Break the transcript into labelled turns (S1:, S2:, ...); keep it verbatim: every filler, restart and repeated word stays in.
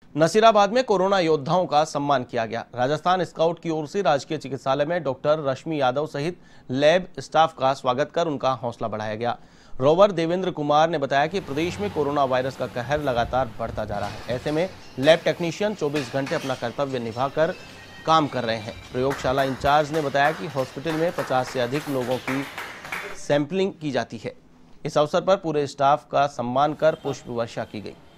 S1: नसीराबाद में कोरोना योद्धाओं का सम्मान किया गया। राजस्थान स्काउट की ओर से राजकीय चिकित्सालय में डॉक्टर रश्मि यादव सहित लैब स्टाफ का स्वागत कर उनका हौसला बढ़ाया गया। रोवर देवेंद्र कुमार ने बताया कि प्रदेश में कोरोना वायरस का कहर लगातार बढ़ता जा रहा है। ऐसे में लैब टेक्नीशियन चौबीस घंटे अपना कर्तव्य निभाकर काम कर रहे हैं। प्रयोगशाला इंचार्ज ने बताया कि हॉस्पिटल में पचास से अधिक लोगों की सैंपलिंग की जाती है। इस अवसर पर पूरे स्टाफ का सम्मान कर पुष्प वर्षा की गई।